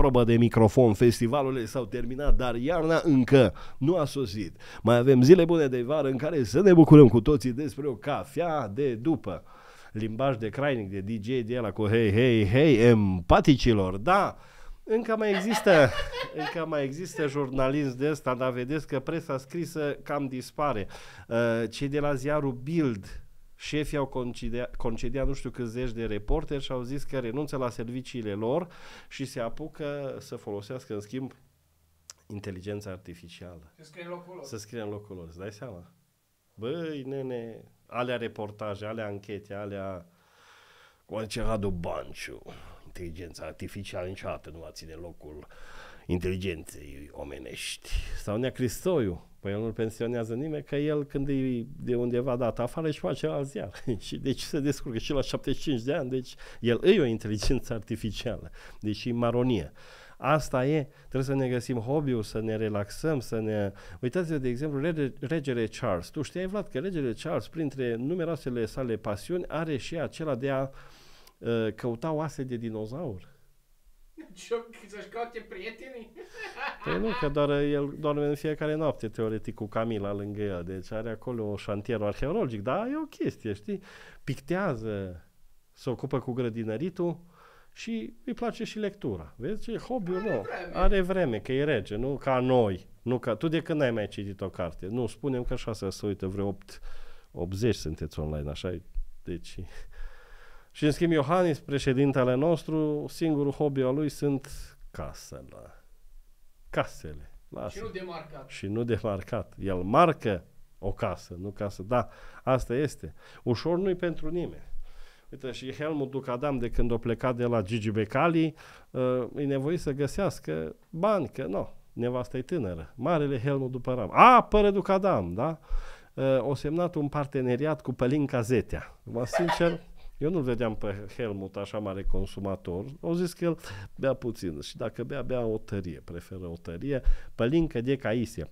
probă de microfon. Festivalurile s-au terminat, dar iarna încă nu a sosit. Mai avem zile bune de vară în care să ne bucurăm cu toții despre o cafea de după. Limbaj de crainic, de DJ de ăla cu hei, empaticilor, da. Încă mai există jurnalism de ăsta, dar vedeți că presa scrisă cam dispare. Cei de la ziarul Bild, șefii au concediat nu știu câți zeci de reporteri și au zis că renunță la serviciile lor și se apucă să folosească în schimb inteligența artificială. Să scrie în locul lor. Îți dai seama? Băi, nene, alea reportaje, alea anchete, alea cu Radu Banciu. Inteligența artificială niciodată nu va ține locul inteligenței omenești. Sau Nea Cristoiu. Păi el nu-l pensionează nimeni, că el când e de undeva dat afară își face alt ziar. Și deci se descurcă și la 75 de ani, deci el e o inteligență artificială. Deci e maronie. Asta e, trebuie să ne găsim hobby-ul, să ne relaxăm, să ne... Uitați-vă, de exemplu, regele Charles. Tu știai, Vlad, că regele Charles, printre numeroasele sale pasiuni, are și acela de a căuta oase de dinozauri. Să-și caute prietenii? Păi nu, că doar el doarme în fiecare noapte, teoretic, cu Camila lângă el. Deci are acolo un șantier arheologic, dar e o chestie, știi? Pictează, se ocupă cu grădinăritul și îi place și lectura. Vezi ce hobby-ul nou. Are vreme, că e rege, nu ca noi. Nu ca... Tu de când n-ai mai citit o carte? Nu, spunem că așa se uită vreo 80 sunteți online, așa. Deci... Și în schimb Iohannis, președintele nostru, singurul hobby al lui sunt casele. Lasă. Și nu demarcat. Și nu demarcat. El marcă o casă, nu casă. Da, asta este. Ușor nu-i pentru nimeni. Uite, și Helmut Ducadam, de când a plecat de la Gigi Becali, e nevoit să găsească bani, că nu, nevasta e tânără. Marele Helmut Ducadam. Pără Ducadam, da? O semnat un parteneriat cu Pălinca Zetea. Sincer... Eu nu vedeam pe Helmut așa mare consumator. Au zis că el bea puțin și dacă bea o tărie, preferă o tărie. Pălincă de caisie.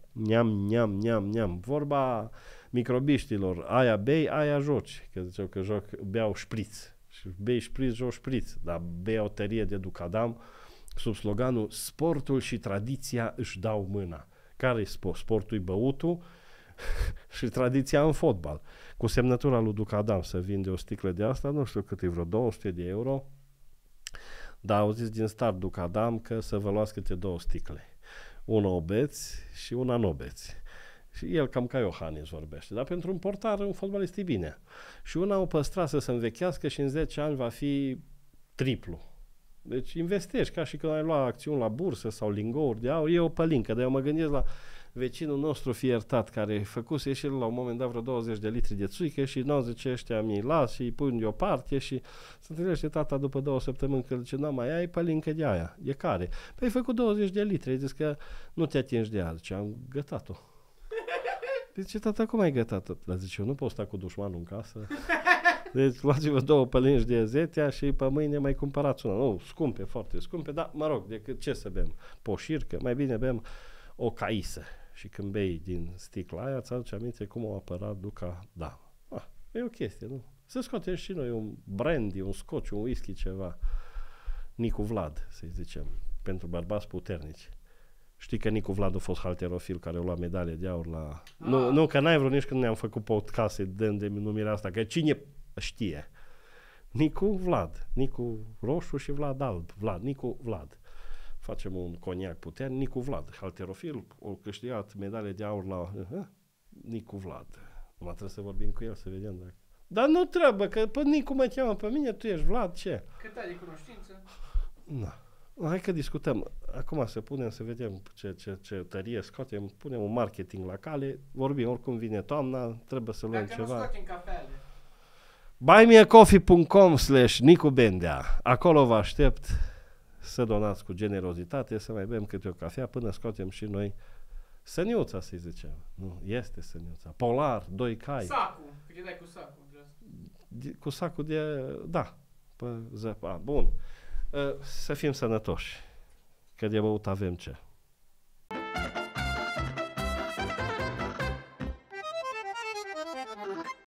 Neam. Vorba microbiștilor. Aia bei, aia joci. Că ziceau că beau șpriț. Și bei șpriț, joci șpriț. Dar bea o tărie de Ducadam sub sloganul sportul și tradiția își dau mâna. Care-i sportul? Băutul și tradiția în fotbal. Cu semnătura lui Ducadam să vinde o sticlă de asta, nu știu cât e, vreo 200 de euro, dar au zis din start Ducadam că să vă luați câte 2 sticle. Una o beți și una nu o beți. Și el cam ca Iohannis vorbește, dar pentru un portar, un fotbalist e bine. Și una o păstra să se învechească și în 10 ani va fi triplu. Deci investești ca și când ai luat acțiuni la bursă sau lingouri de aur, e o pălincă, dar eu mă gândesc la vecinul nostru fiertat, care făcuse și el la un moment dat vreo 20 de litri de țuică și 90 ăștia mi-i las și îi pun deoparte și se întâlnește tata după 2 săptămâni că zice, n-am mai ai pălincă de aia. E care? Păi ai făcut 20 de litri, ai zis că nu te atingi de ea. Zice, am gătat-o. Zice, tata, cum ai gătat-o? Dar zice, eu nu pot sta cu dușmanul în casă. Deci luați-vă 2 pălinci de zetea și pe mâine mai cumpărați una. Nu, scumpe, foarte scumpe, dar mă rog, decât ce să bem? Poșircă, mai bine bem o caisă. Și când bei din sticla aia, ți aduce aminte cum a apărat Ducadam. E o chestie, nu? Să scoatem și noi un brandy, un scotch, un whisky, ceva. Nicu Vlad, să-i zicem, pentru bărbați puternici. Știi că Nicu Vlad a fost halterofil care a luat medalie de aur la... Nu, că n-ai vrut nici când ne-am făcut podcast să dăm de numirea asta, că cine știe? Nicu Vlad. Nicu roșu și Vlad alb. Nicu Vlad. Facem un coniac puternic, Nicu Vlad, halterofil, o câștigat medalie de aur la Nicu Vlad. Nu trebuie să vorbim cu el, să vedem dacă... Dar nu trebuie, că pe Nicu mă cheamă pe mine, tu ești Vlad, ce? Cât ai de cunoștință? Hai că discutăm. Acum să punem să vedem ce tărie scoatem, punem un marketing la cale, vorbim, oricum vine toamna, trebuie să luăm ceva. Dacă nu scoatem cafele. buymeacoffee.com/Nicu Bendea. Acolo vă aștept să donați cu generozitate, să mai bem câte o cafea până scoatem și noi săniuța, să-i zicem. Nu, este săniuța. Polar, 2 cai. Sacul. Că dai cu sacul. Cu sacul de... Da. Bun. Să fim sănătoși. Că de băut avem ce.